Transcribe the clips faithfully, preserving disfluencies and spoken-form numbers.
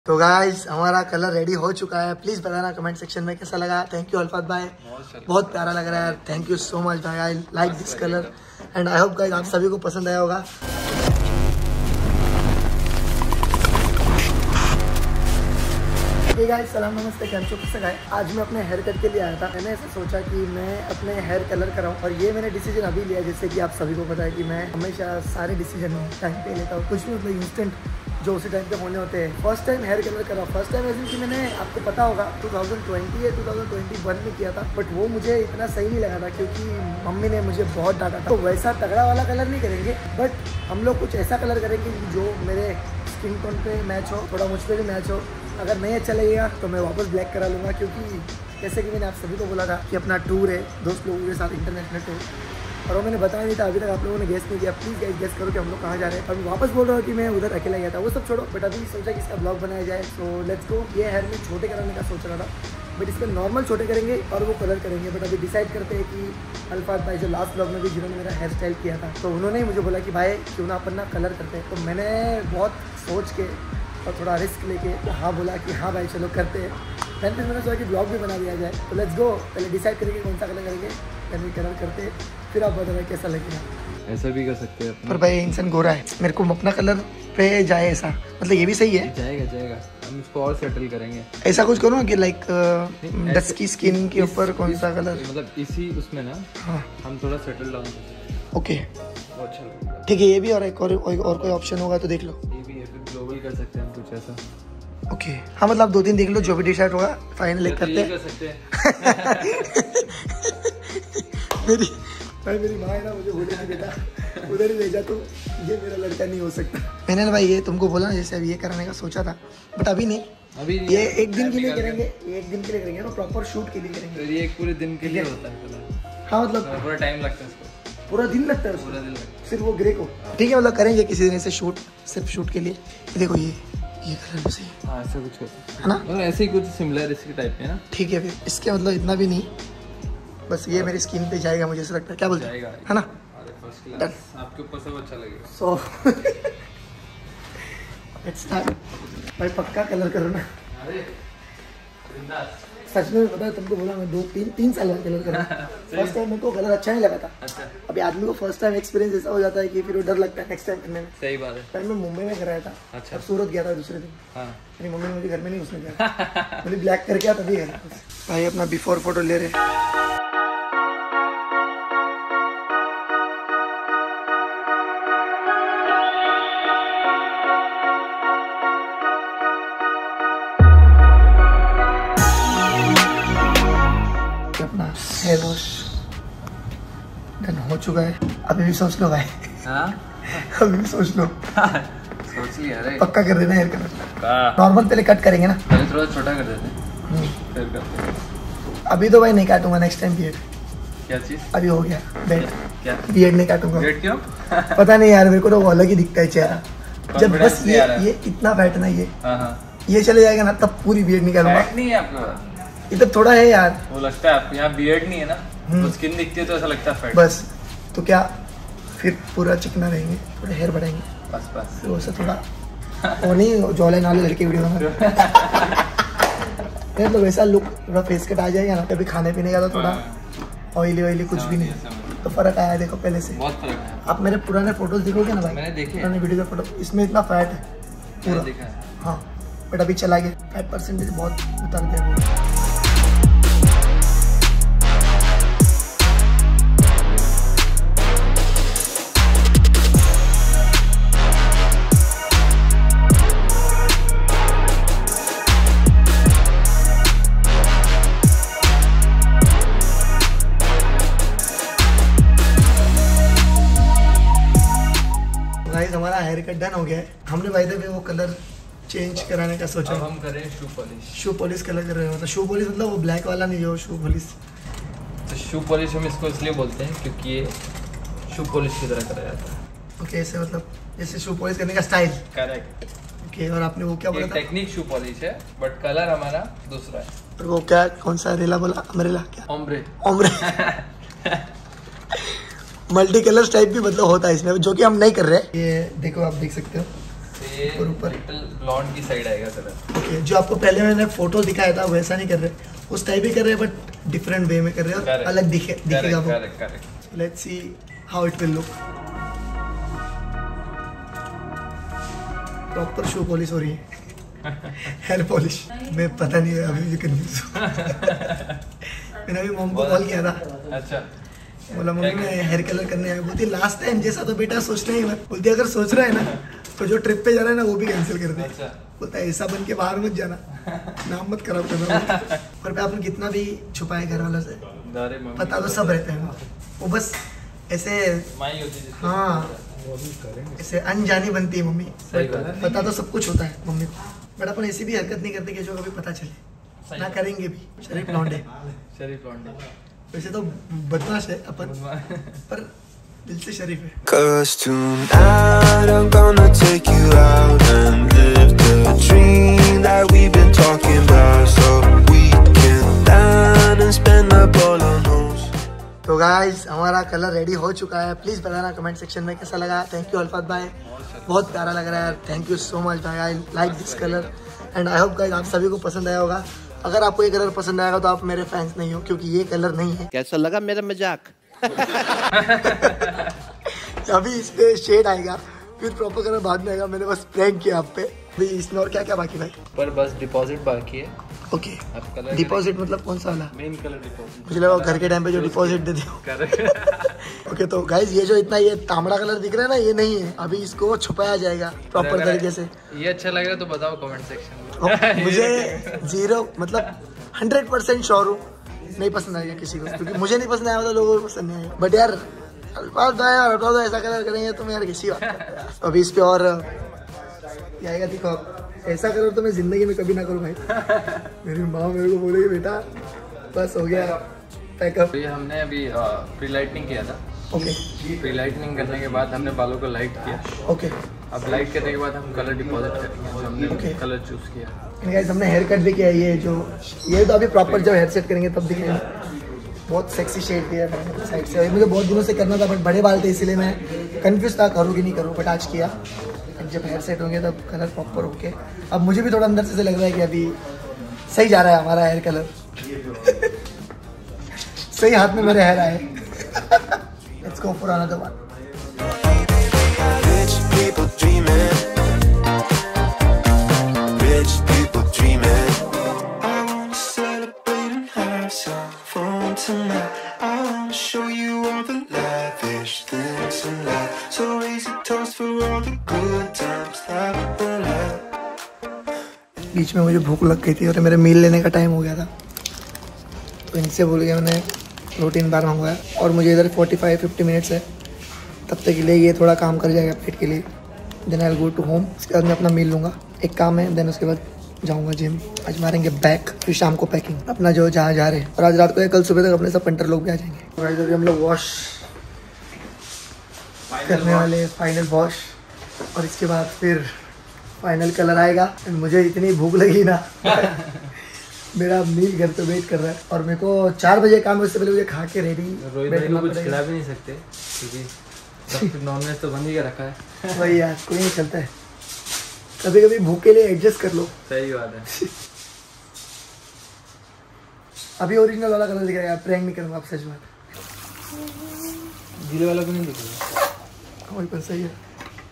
तो गाइस हमारा colour ready हो चुका है। प्लीज बताना कमेंट सेक्शन में कैसा लगा। थैंक यू अल्फाद भाई, बहुत प्यारा लग रहा है। थैंक यू सो मच भाई, I like this colour and I hope guys आप सभी को पसंद आया होगा। गाइस सलाम नमस्ते, कैम चुप से गाय। आज मैं अपने हेयर कट के लिए आया था। मैंने ऐसा सोचा कि मैं अपने हेयर कलर कराऊं और ये मैंने डिसीजन अभी लिया। जैसे कि आप सभी को पता है कि मैं हमेशा सारे डिसीजन टाइम पे लेता हूँ, कुछ भी मतलब इंस्टेंट जो उसी टाइम पे होने होते हैं। फर्स्ट टाइम हेयर कलर करा, फर्स्ट टाइम ऐसे कि मैंने आपको पता होगा टू थाउजेंड ट्वेंटी या टू थाउजेंड ट्वेंटी वन में किया था, बट वो मुझे इतना सही नहीं लगा था क्योंकि मम्मी ने मुझे बहुत डांटा था। तो वैसा तगड़ा वाला कलर नहीं करेंगे, बट हम लोग कुछ ऐसा कलर करेंगे जो मेरे स्किन टोन पे मैच हो, थोड़ा मुझ पर भी मैच हो। अगर नहीं अच्छा लगेगा तो मैं वापस ब्लैक करा लूँगा, क्योंकि जैसे कि मैंने आप सभी को बोला था कि अपना टूर है दोस्त लोगों के साथ, इंटरनेशनल टूर, और वो मैंने बताया नहीं था। अभी तक आप लोगों ने गेस नहीं किया। प्लीज़ गाइस गेस करो कि हम लोग कहाँ जा रहे हैं। अभी वापस बोल रहा हूँ कि मैं उधर अकेला गया था, वो सब छोड़ो, बट अभी सोचा कि इसका ब्लॉग बनाया जाए। So let's go. ये हेयर में छोटे कराने का सोच रहा था, बट इसमें नॉर्मल छोटे करेंगे और वो कलर करेंगे। बट अभी डिसाइड करते हैं कि अल्फाद भाई जो लास्ट ब्लॉग में भी जिन्होंने मेरा हेयर स्टाइल किया था, तो उन्होंने ही मुझे बोला कि भाई क्यों ना अपन ना कलर करते हैं। तो मैंने बहुत सोच के और थोड़ा रिस्क लेके तो हाँ बोला कि हाँ भाई चलो करते हैं। फिर मैंने सोचा कि ब्लॉग भी बना दिया जाए। तो लेट्स गो, पहले डिसाइड करेंगे कौन सा कलर करेंगे, फिर कलर करते हैं, फिर आप बताना कैसा लगेगा। ऐसा भी कर सकते हैं पर भाई इंसान गोरा है, मेरे को अपना कलर पे जाए ऐसा, मतलब ये भी सही है। जाएगा जाएगा हम इसको और सेटल करेंगे। ऐसा कुछ करो कि लाइक डस्की स्किन के ऊपर कौन सा कलर, मतलब इसी उसमें ना हाँ हम थोड़ा सेटल डाउन करते। ओके अच्छा ठीक है, ये भी और एक और, और कोई ऑप्शन होगा तो देख लो। ये भी है, फिर ग्लोबल कर सकते हैं हम कुछ ऐसा। ओके हाँ, मतलब दो तीन देख लो, जो भी डिसाइड होगा फाइनल एक करते हैं। मेरी भाई मेरी माँ है ना, मुझे बोले कि बेटा उधर ही ले जा, तो ये मेरा लड़का नहीं हो सकता। मैंने ना भाई ये तुमको बोला ना, जैसे अभी ये कराने का सोचा था, बट अभी नहीं, अभी ये एक दिन के लिए करेंगे, एक दिन के लिए करेंगे ना, प्रॉपर शूट के लिए करेंगे। तो ये एक पूरे दिन के लिए होता है। हाँ मतलब पूरा टाइम लगता है इसको, पूरा दिन लगता है, पूरा दिन लगता है सिर्फ वो ग्रे को। ठीक है, मतलब करेंगे किसी दिन ऐसे शूट, सिर्फ शूट के लिए। देखो ये ये कलर में सही हाँ, ऐसा कुछ होता है ना, और ऐसे ही कुछ सिमिलर इसके टाइप में ना। ठीक है, फिर इसके मतलब इतना भी नहीं, बस ये मेरी स्किन पे जाएगा, मुझे ऐसा लगता है। क्या बोलते हैं, है ना? आपके ऊपर सब अच्छा लगेगा। सो लेट्स स्टार्ट भाई, पक्का कलर करो ना। अरे सच में पता है तुमको, बोला मैं दो तीन तीन साल में कलर करा। फर्स्ट टाइम मेरे को कलर अच्छा नहीं लगा था। अच्छा। अभी आदमी को फर्स्ट टाइम एक्सपीरियंस ऐसा हो जाता है कि फिर वो डर लगता है नेक्स्ट टाइम करने में। सही बात है। पहले मैं मुंबई में कराया था। अच्छा। और सूरत गया था दूसरे दिन। हाँ। मेरी मम्मी ने मुझे घर में नहीं घुसने दिया, बोली ब्लैक करके आ तभी है। भाई अपना बिफोर फोटो ले रहे। अपना हेयर वॉश डन हो चुका है। अभी भी सोच लो भाई। हाँ? अभी भी सोच लो। सोच लिया रे। पक्का कर देना हेयर कलर। नॉर्मल पहले कट करेंगे ना, पहले थोड़ा छोटा कर देते हैं फिर करते हैं। अभी तो भाई नहीं काटूंगा, नेक्स्ट टाइम बियर्ड। क्या चीज? अभी हो गया बेड, क्या बियर्ड नहीं काटूंगा। बियर्ड क्यों? पता नहीं यार, मेरे को तो वो अलग ही दिखता है चेहरा जब बस ये ये इतना फैट ना, ये हाँ हाँ ये चले जाएगा ना, तब पूरी बियर्ड निकालूंगा। नहीं है आपको इधर थोड़ा है यार, वो लगता है आप यहाँ बियर्ड नहीं है ना, तो स्किन दिखती है तो ऐसा लगता है फैट। बस तो क्या फिर पूरा चिकना रहेंगे, थोड़ा हेयर बढ़ाएंगे बस बस फिर वैसे थोड़ा वो नहीं जोले नाले लड़के वीडियो में तो वैसा लुक थोड़ा फेस कट आ जाएगा ना। कभी खाने पीने का तो थोड़ा ऑयली ऑयली कुछ भी नहीं, तो फर्क आया देखो पहले से। बहुत फर्क है। आप मेरे पुराने फोटोज देखोगे ना भाई, मैंने देखे पुराने वीडियो का फोटो, इसमें इतना फैट है पूरा देखा है। हाँ, बट अभी चला गया, फाइव परसेंटेज बहुत उतर गया। हमारा हेयर कट डन हो गया है। हमने भाई द वे वो कलर चेंज कराने का सोचा। अब हम करें shoe polish. Shoe polish colour कर रहे हो, मतलब शू पॉलिश मतलब वो ब्लैक वाला नहीं, जो शू पॉलिश। तो शू पॉलिश हम इसको इसलिए बोलते हैं क्योंकि ये शू पॉलिश की तरह करा जाता है। ओके, ऐसे मतलब जैसे शू पॉलिश करने का स्टाइल। करेक्ट। ओके, और आपने वो क्या बोला था? टेक्निक शू पॉलिश है, बट कलर हमारा दूसरा है। और वो क्या, कौन सा रेला बोला? अमरेला क्या? Ombre. Ombre multi colours type भी मतलब होता है इसमें, जो कि हम नहीं कर रहे। ये देखो, आप देख सकते हो ये और ऊपर ब्लॉन्ड की साइड आएगा कलर। ओके, जो आपको पहले मैंने फोटो दिखाया था वैसा नहीं कर रहे, उस टाइप ही कर रहे हैं बट डिफरेंट वे में कर रहे हैं और अलग दिखे दिखेगा वो। Let's see how it will look. Proper shoe polish हो रही है, हेयर पॉलिश। मैं पता नहीं है, अभी भी कंफ्यूज हूँ। मैंने अभी मॉम को कॉल किया था। अच्छा, बोला मम्मी मैं हेयर कलर करने आया। बोलती लास्ट टाइम जैसा तो बेटा सोचना ही मत। बोलती अगर सोच रहा है ना तो जो ट्रिप पे जा रहा है ना वो भी कैंसिल कर दे। अच्छा। बोलता है ऐसा बन के बाहर मत जाना, नाम मत खराब करना। और पे आपने कितना भी छुपाए घर वालों से, पता तो सब रहता है, वो बस ऐसे हाँ ऐसे अनजानी बनती है मम्मी। पता तो सब कुछ होता है मम्मी को, बट अपन ऐसी भी हरकत नहीं करते कि जो कभी पता चले ना, करेंगे भी। शरीफ लौंडे, शरीफ लौंडे। वैसे तो बदमाश है अपन, पर दिल से शरीफ है। Cause tonight I'm gonna take you out and live the dream that we've been talking about, so we can dine and spend up all our nights. तो गाइस हमारा कलर रेडी हो चुका है। प्लीज बताना कमेंट सेक्शन में कैसा लगा। Thank you अल्फात भाई, बहुत प्यारा लग रहा है। थैंक यू सो मच भाई, I like this colour and I hope guys आप सभी को पसंद आया होगा। अगर आपको ये कलर पसंद आएगा तो आप मेरे फैंस नहीं हो, क्योंकि ये कलर नहीं है। कैसा लगा मेरा मजाक? अभी इस पे शेड आएगा, फिर प्रॉपर कलर बाद में आएगा। मैंने बस प्रैंक किया आप पे। अभी इसमें और क्या क्या बाकी भाई? पर बस डिपॉजिट बाकी है। ओके, डिपॉजिट मतलब कौन सा वाला? Main colour deposit. मुझे लगा घर के टाइम पे जो डिपॉजिट देते हो। ओके, तो गाइस ये जो इतना ये तांबड़ा कलर दिख रहा है ना, ये नहीं है, अभी इसको छुपाया जाएगा प्रॉपर तरीके से। ये अच्छा लग रहा है तो बताओ कमेंट सेक्शन में। मुझे जीरो मतलब हंड्रेड परसेंट श्योर हूँ नहीं पसंद आएगा किसी को, क्योंकि मुझे नहीं पसंद आया तो लोगों को पसंद नहीं आएगा। बट यार तो ऐसा कलर करेंगे तो मैं यार किसी बात। अभी इस पे और आएगा, देखो ऐसा कलर तो मैं जिंदगी में कभी ना करूँ भाई। मेरी माँ मेरे को बोलेगी बेटा बस हो गया पैकअप। ये हमने अभी प्री लाइटनिंग किया था। ओके, प्री लाइटनिंग करने के बाद हमने बालों को लाइट किया। ओके, अब लाइट करने के बाद हम कलर डिपॉजिट करेंगे, जो हमने okay. कलर चूज किया। गाइस हमने हेयर कट भी किया। ये जो ये तो अभी प्रॉपर जब हेयर सेट करेंगे तब दिखेगा। बहुत सेक्सी शेड दिया है साइड से। मुझे बहुत दिनों से करना था बट बड़े बाल थे, इसलिए मैं कंफ्यूज था करूँ कि नहीं करूँ, बट आज किया। जब हेयर सेट होंगे तब कलर प्रॉपर होके, अब मुझे भी थोड़ा अंदर से लग रहा है कि अभी सही जा रहा है हमारा हेयर कलर। सही हाथ में मेरे हेयर आए। Let's go for another one. Rich people dreaming, rich people dreaming. I wanna celebrate and have some fun tonight. I wanna show you all the lavish things in life. So raise a toast for all the good times that we'll have. बीच में मुझे भूख लग गई थी और मेरे मील लेने का टाइम हो गया था, तो इनसे बोल गया मैंने प्रोटीन बार मंगवाया। और मुझे इधर फोर्टी फाइव फिफ्टी मिनट्स है, तब तक के लिए ये थोड़ा काम कर जाएगा पेट के लिए। Then I go to home. उसके बाद मैं अपना मील लूँगा, एक काम है। देन उसके बाद जाऊँगा जिम। आज मारेंगे बैक, फिर शाम को पैकिंग अपना जो जहाँ जा रहे हैं। और आज रात को या कल सुबह तक अपने सब पंटर लोग भी आ जाएंगे। और अभी हम लोग वॉश करने वाले, फाइनल वॉश, और इसके बाद फिर फाइनल कलर आएगा। मुझे इतनी भूख लगी ना मेरा मील घर पे वेट कर रहा है और मेरे को चार बजे काम है, उससे पहले मुझे खा के रेडी। रोहित भाई को कुछ खिला भी नहीं सकते क्योंकि नॉनवेज तो बंद ही कर रखा है। वही यार, कोई नहीं चलता है, कभी कभी भूख के लिए एडजस्ट कर लो। सही बात है। अभी ओरिजिनल वाला कलर दिखाएगा, प्रैंक नहीं करूँगा आप, सच बात। गीले वाला को नहीं दिखेगा, वही पर सही है।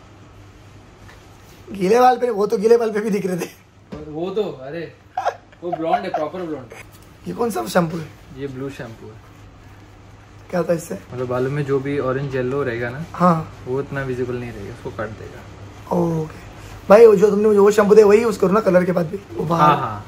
गीले वाल पे, वो तो गीले वाल पे भी दिख रहे थे। वो तो अरे वो ब्लॉन्ड है, प्रॉपर ब्लॉन्ड है। ये कौन सा शैम्पू है? ये ब्लू शैम्पू है। क्या होता है इससे? मतलब बालों में जो भी ऑरेंज येलो रहेगा ना, हाँ, वो इतना विजिबल नहीं रहेगा, उसको काट देगा। ओके भाई, वो जो तुमने मुझे वो शैम्पू दिया वही यूज करो ना कलर के बाद भी। हाँ हाँ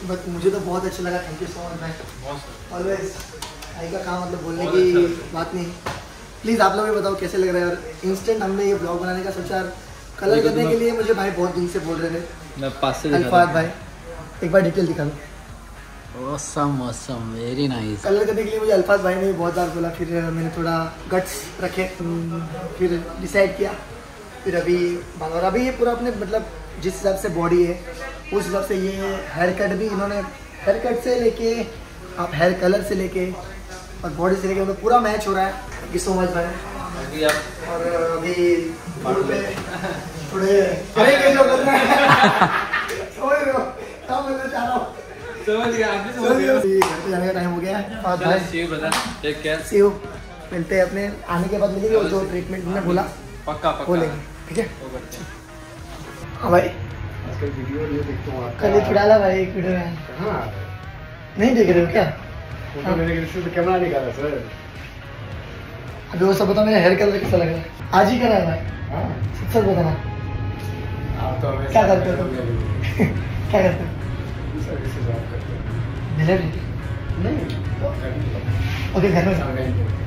बट मुझे तो बहुत अच्छा लगा, थैंक यू सो मच भाई। ऑलवेज भाई का काम मतलब बोलने की बात नहीं। प्लीज़ आप लोग भी बताओ कैसे लग रहा है। और इंस्टेंट हमने ये ब्लॉग बनाने का सोचा, कलर करने के लिए मुझे भाई बहुत दिन से बोल रहे थे। मैं पास से अल्फाज भाई एक बार डिटेल दिखा दो। Awesome awesome very nice. Colour करने के लिए मुझे अल्फाज भाई ने बहुत बार बोला, फिर मैंने थोड़ा गट्स रखे, फिर डिसाइड किया, फिर अभी और अभी ये पूरा अपने मतलब जिस हिसाब से बॉडी है उस हिसाब से ये हेयर कट भी इन्होंने हेयर कट से लेके आप हेयर कलर से लेके और बॉडी से लेके मतलब पूरा मैच हो रहा है। थैंक यू सो मच भाई। और अभी पे थोड़े अरे क्या जो कर रहे हैं समझ रहे हो क्या बोलना चाह रहा हूँ, समझ गया आप भी समझ गए। घर पे जाने का टाइम हो गया है और भाई सी यू बता टेक केयर। सी यू मिलते हैं अपने आने के बाद मिलेंगे। जो ट्रीटमेंट मैंने बोला पक्का पक्का बोलेंगे, ठीक है। हाँ भाई आजकल वीडियो ये देखता हूँ आपका। कल ही डाला भाई एक वीडियो में। हाँ नहीं देख रहे हो क्या? फोटो लेने के लिए कैमरा निकाला सर। अभी वो सब बता मेरा हेयर कलर कैसा लग रहा है, आज ही करा है भाई। हाँ सब सब बताना आप तो हमेशा क्या करते हो? क्या करते हो? सर्विस से जॉब करते हैं। डिलीवरी नहीं ओके घर में सब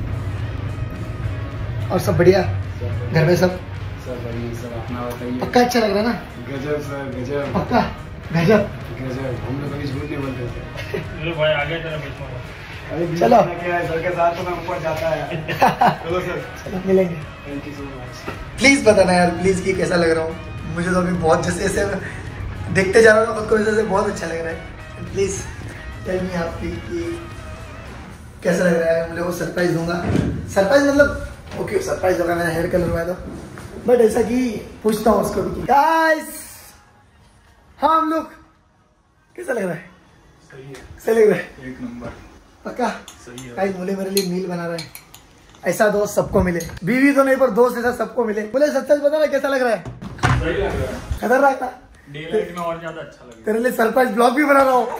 और सब बढ़िया घर में सब सब बढ़िया सब अपना बताइए। पक्का अच्छा लग रहा है ना? गजब सर गजब पक्का गजब। गजब हम लोग कभी झूठ नहीं बोलते थे। भाई आगे तेरा बीच में अरे बीच चलो। में क्या है सर के साथ तो मैं ऊपर जाता है। चलो सर चलो मिलेंगे। Thank you so much. Please बताना यार प्लीज़ कि कैसा लग रहा हूँ। मुझे तो अभी बहुत जैसे ऐसे देखते जा रहा हूँ खुद को, वैसे से बहुत अच्छा लग रहा है। प्लीज़ टेल मी आप कि कैसा लग रहा है। मैं लोगों को सरप्राइज दूंगा। सरप्राइज मतलब ओके सरप्राइज होगा मेरा हेयर कलर हुआ तो, बट ऐसा कि पूछता हूँ उसको भी गाइस हाँ हम लोग कैसा लग रहा है? सही है सही लग रहा है एक नंबर पक्का। सही है। गाइस बोले मेरे लिए मील बना रहा है। ऐसा दोस्त सबको मिले, बीवी तो नहीं पर दोस्त ऐसा सबको मिले। बोले सच सच बता रहा कैसा लग रहा है? सही लग रहा है। खतरनाक था। डे लाइट में और ज्यादा अच्छा लगेगा। तेरे लिए सरप्राइज ब्लॉग भी बना रहा हूँ।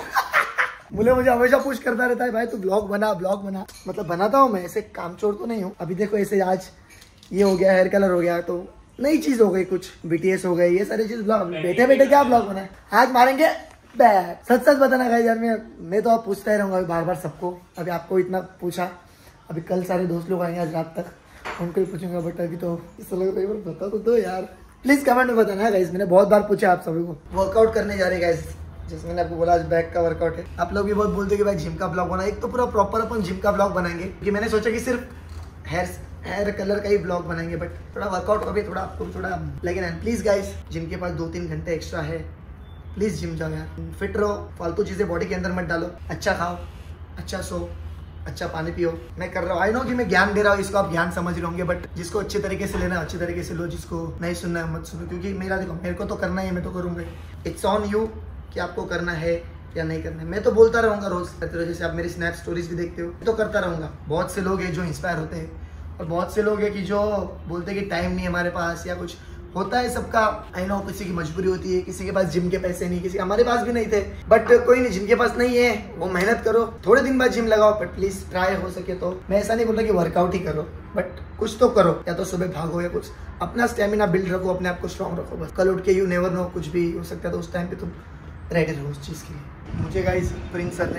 बोले मुझे हमेशा पुश करता रहता है भाई तू ब्लॉग बना ब्लॉग बना। मतलब बनाता हूँ मैं, ऐसे कामचोर तो नहीं हूँ। अभी देखो ऐसे आज ये हो गया हेयर कलर हो गया तो नई चीज हो गई, कुछ बीटीएस हो गई, ये सारी चीज ब्लॉग बैठे बैठे क्या ब्लॉग बना आज मारेंगे बैग। सच सच बताना गाइस यार मैं मैं तो आप पूछता ही रहूंगा बार बार सबको। अभी आपको इतना पूछा, अभी कल सारे दोस्त लोग आएंगे आज रात तक उनको ही पूछूंगा। बट अभी तो ऐसा लग रहा है बता तो दो यार प्लीज कमेंट में बताना गाइस। मैंने बहुत बार पूछा आप सभी को। वर्कआउट करने जा रहे हैं गाइस, जैसे मैंने आपको बोला आज बैक का वर्कआउट है। आप लोग भी बहुत बोलते हैं कि भाई जिम का ब्लॉग बना। एक तो पूरा प्रॉपर अपन जिम का ब्लॉग बनाएंगे कि मैंने सोचा कि सिर्फ हेयर हेयर कलर का ही ब्लॉग बनाएंगे, बट थोड़ा वर्कआउट का भी थोड़ा आपको थोड़ा लेकिन प्लीज गाइस जिम के पास दो तीन घंटे एक्स्ट्रा है, प्लीज जिम जाओ यार, फिट रहो, फालतू चीजें बॉडी के अंदर मत डालो, अच्छा खाओ, अच्छा सो, अच्छा पानी पियो। मैं कर रहा हूँ, आई नो कि मैं ज्ञान दे रहा हूँ, इसको आप ज्ञान समझ रहे होंगे, बट जिसको अच्छे तरीके से लेना अच्छे तरीके से लो, जिसको नहीं सुनना है मत सुनो। क्योंकि मेरा देखो मेरे को तो करना ही है, मैं तो करूँगा। इट्स ऑन यू कि आपको करना है या नहीं करना है। मैं तो बोलता रहूँगा रोज करते रहो, जैसे आप मेरी स्नैप स्टोरीज भी देखते हो तो करता रहूँगा। बहुत से लोग हैं जो इंस्पायर होते हैं और बहुत से लोग हैं कि जो बोलते हैं कि टाइम नहीं है हमारे पास या कुछ होता है सबका। आई नो किसी की मजबूरी होती है, किसी के पास जिम के पैसे नहीं, किसी हमारे पास भी नहीं थे, बट कोई नहीं, जिनके पास नहीं है वो मेहनत करो, थोड़े दिन बाद जिम लगाओ, बट प्लीज ट्राई हो सके तो। मैं ऐसा नहीं बोल रहा कि वर्कआउट ही करो, बट कुछ तो करो, या तो सुबह भागो या कुछ अपना स्टेमिना बिल्ड रखो, अपने आप को स्ट्रॉन्ग रखो। बस कल उठ के यू नेवर नो कुछ भी हो सकता है, तो उस टाइम पे तुम रेडी रहो उस चीज़ के लिए। मुझे गाइस प्रिंस सर ने,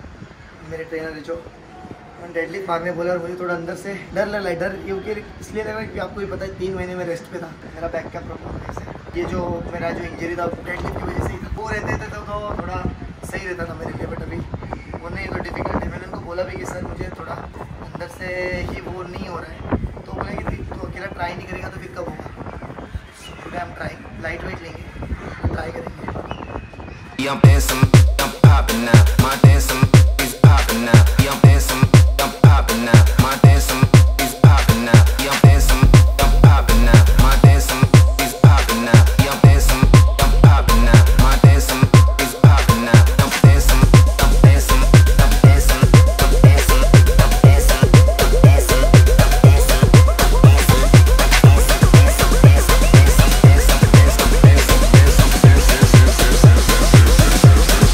मेरे ट्रेनर है जो डेडलिफ्ट मारने बोला, और मुझे थोड़ा अंदर से डर लग रहा है। डर क्योंकि इसलिए लग रहा है कि आपको भी पता है तीन महीने में रेस्ट पे था, मेरा बैक का प्रॉब्लम है ऐसे। ये जो मेरा जो इंजरी था डेडलिफ्ट की वजह से वो रहते थे तो, तो थोड़ा सही रहता था मेरे लिए, बट अभी वो नहीं, तो डिफिकल्ट है। मैंने उनको बोला भी कि सर मुझे थोड़ा अंदर से ही वो नहीं हो रहा है, तो बोले कि तो अकेला ट्राई नहीं करेगा तो फिर कब होगा। टुडे हम ट्राई लाइट वेट लेंगे, ट्राई करेंगे। I'm dancing, I'm popping now. My dancing is popping now. I'm dancing, I'm popping now. My dancing is popping now. I'm dancing, I'm popping now. My dancing is popping now. I'm dancing, I'm popping now. My dancing is popping now. I'm dancing, I'm dancing, I'm dancing, I'm dancing, I'm dancing, I'm dancing, I'm dancing, I'm dancing, I'm dancing,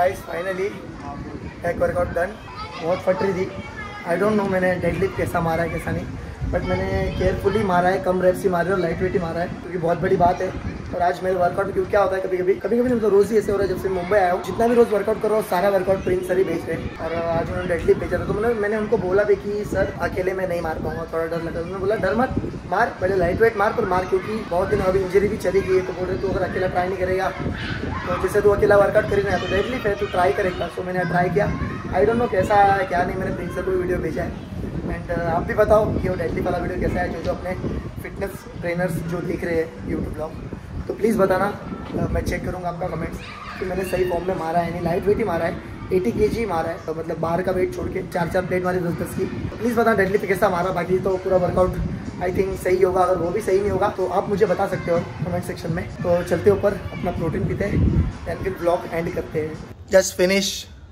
guys finally एक workout done. बहुत फट रही थी, I don't know मैंने deadlift कैसा मारा है कैसा नहीं, बट मैंने केयरफुली मारा है, कम रेप्स ही मारे और लाइट वेट ही मारा है क्योंकि बहुत बड़ी बात है। और आज मेरे वर्कआउट क्योंकि क्या होता है कभी कभी कभी कभी मतलब रोज़ ही ऐसे हो रहा है। जब से मुंबई आया हूँ जितना भी रोज़ वर्कआउट कर रहा हूँ सारा वर्कआउट प्रिंस सर ही भेज रहे हैं। और आज उन्होंने डेडलिफ्ट भेजा था तो मैंने मैंने उनको बोला भी कि सर अकेले मैं नहीं मार पाऊंगा, थोड़ा डर लगा। उन्होंने बोला डर मत मार, पहले लाइट वेट मार पर मार, क्योंकि बहुत दिन अभी इंजरी भी चली गई है। तो बोल रहे तू अगर अकेला ट्राई नहीं करेगा तो जैसे तू अकेला वर्कआउट करेगा है तो डेडलिफ्ट है, तू ट्राई करेगा। सो मैंने ट्राई किया, आई डोंट नो कैसा आया क्या नहीं, मैंने प्रिंस सर को वीडियो भेजा है। एंड uh, आप भी बताओ कि वो डेडलिफ्ट वाला वीडियो कैसा है, जो जो अपने फिटनेस ट्रेनर्स जो देख रहे हैं यूट्यूब ब्लॉग, तो प्लीज़ बताना। uh, मैं चेक करूँगा आपका कमेंट्स कि मैंने सही फॉर्म में मारा है नहीं। लाइट वेट ही मारा है, अस्सी केजी मारा है, तो मतलब बाहर का वेट छोड़ के चार चार प्लेट मारी दस दस की। तो प्लीज़ बताना डेडलिफ्ट कैसा मारा। बाकी तो पूरा वर्कआउट आई थिंक सही होगा, अगर वो भी सही नहीं होगा तो आप मुझे बता सकते हो कमेंट सेक्शन में। तो चलते ऊपर अपना प्रोटीन पीते हैं एंड फिर ब्लॉग एंड करते हैं। Just finish.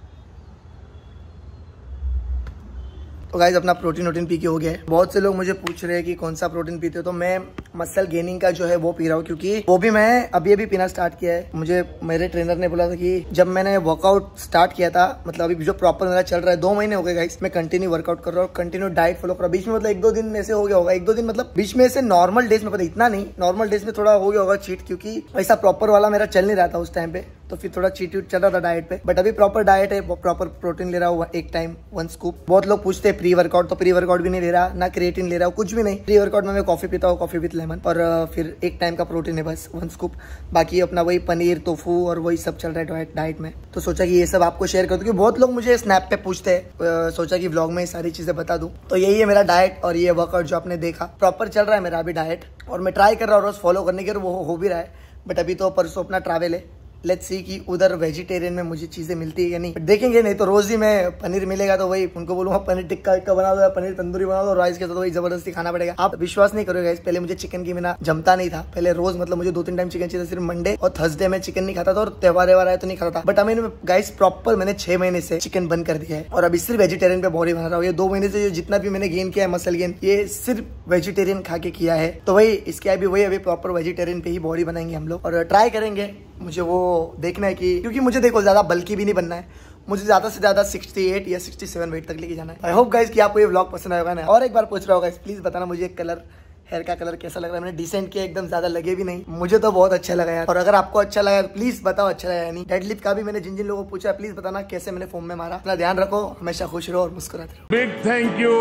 तो गाइस अपना प्रोटीन वोटीन पी के हो गया है। बहुत से लोग मुझे पूछ रहे हैं कि कौन सा प्रोटीन पीते हो, तो मैं मसल गेनिंग का जो है वो पी रहा हूँ क्योंकि वो भी मैं अभी अभी पीना स्टार्ट किया है। मुझे मेरे ट्रेनर ने बोला था कि जब मैंने वर्कआउट स्टार्ट किया था, मतलब अभी जो प्रॉपर मेरा चल रहा है, दो महीने हो गए गाइस, मैं कंटिन्यू वर्कआउट कर रहा हूँ, कंटिन्यू डाइट फॉलो कर रहा हूँ। बीच में मतलब एक दो दिन में से हो गया होगा, एक दो दिन मतलब बीच में से नॉर्मल डेज में, पता इतना नहीं, नॉर्मल डेज में थोड़ा हो गया होगा चीट, क्योंकि ऐसा प्रॉपर वाला मेरा चल नहीं रहा था उस टाइम पे, तो फिर थोड़ा चीट चल रहा था डाइट पे। बट अभी प्रॉपर डाइट है, प्रॉपर प्रोटीन ले रहा हूँ एक टाइम वन स्कूप। बहुत लोग पूछते हैं प्री वर्कआउट, तो प्री वर्कआउट भी नहीं ले रहा, ना क्रिएटिन ले रहा हूँ, कुछ भी नहीं। प्री वर्कआउट में मैं कॉफी पीता हूँ, कॉफी विद लेमन, और फिर एक टाइम का प्रोटीन है बस वन स्कूप। बाकी अपना वही पनीर टोफू और वही सब चल रहा है डाइट में। तो सोचा कि ये सब आपको शेयर कर दूं, क्योंकि बहुत लोग मुझे स्नैप पे पूछते हैं, सोचा कि व्लॉग में ये सारी चीजें बता दूं। तो यही है मेरा डाइट और ये वर्कआउट जो आपने देखा, प्रॉपर चल रहा है मेरा अभी डाइट, और मैं ट्राई कर रहा हूँ रोज फॉलो करने के, वो हो भी रहा है। बट अभी तो परसों अपना ट्रैवल है, लेट्स सी कि उधर वेजिटेरियन में मुझे चीजें मिलती है या नहीं, देखेंगे। नहीं तो रोज ही मैं पनीर मिलेगा तो वही उनको बोलूंगा पनीर टिक्का विक्का बना दो, पनीर तंदूरी बना दो, राइस के साथ वही जबरदस्ती खाना पड़ेगा। आप विश्वास नहीं करोगे गाइस, पहले मुझे चिकन की बिना जमता नहीं था। पहले रोज मतलब मुझे दो तीन टाइम चिकन चाहिए, सिर्फ मंडे और थर्सडे में चिकन नहीं खाता था, और त्योहार व्योहार आए तो नहीं खाता था। बट अभी गाइस प्रॉपर मैंने छह महीने से चिकन बंद कर दिया है, और अभी सिर्फ वेजिटेरियन पे बॉडी बना रहा हूँ। ये दो महीने से जितना भी मैंने गेन किया है मसल गेन, ये सिर्फ वेजिटेरियन खा के किया है। तो वही इसके अभी वही अभी प्रॉपर वेजिटेरियन पे ही बॉडी बनाएंगे हम लोग, और ट्राई करेंगे। मुझे वो देखना है कि, क्योंकि मुझे देखो ज्यादा बल्कि भी नहीं बनना है, मुझे ज्यादा से ज्यादा अड़सठ या सड़सठ वेट तक लेके जाना है। आई होप गाइस कि आपको ये व्लॉग पसंद आएगा ना। और एक बार पूछ रहा होगा, प्लीज बताना मुझे कलर, हेयर का कलर कैसा लग रहा है। मैंने डिसेंट किया, एकदम ज्यादा लगे भी नहीं, मुझे तो बहुत अच्छा लगा यार। और अगर आपको अच्छा लगा तो प्लीज बताओ अच्छा लगा या नहीं। डेडलिफ्ट का भी मैंने जिन जिन लोगों को पूछा, प्लीज बताना कैसे मैंने फॉर्म में मारा। अपना ध्यान रखो, हमेशा खुश रहो और मुस्कुराते रहो। Big thank you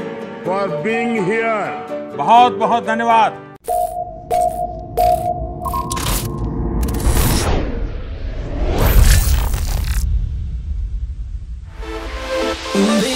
for being here. बहुत बहुत धन्यवाद। Baby